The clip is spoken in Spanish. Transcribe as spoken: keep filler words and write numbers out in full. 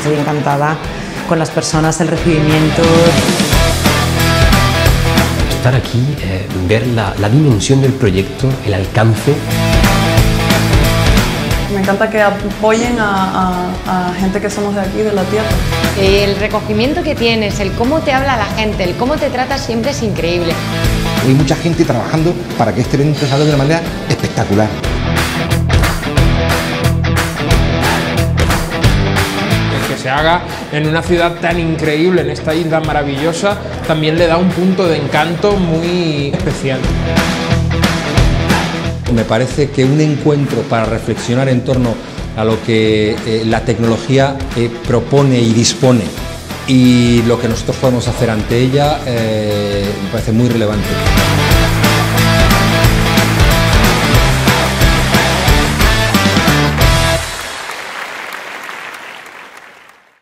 estoy encantada con las personas, el recibimiento. Estar aquí, eh, ver la, la dimensión del proyecto, el alcance. Me encanta que apoyen a, a, a gente que somos de aquí, de la tierra. El recogimiento que tienes, el cómo te habla la gente, el cómo te trata siempre es increíble. Hay mucha gente trabajando para que este evento salga de una manera espectacular. El que se haga en una ciudad tan increíble, en esta isla maravillosa, también le da un punto de encanto muy especial. Me parece que un encuentro para reflexionar en torno a lo que eh, la tecnología eh, propone y dispone y lo que nosotros podemos hacer ante ella eh, me parece muy relevante.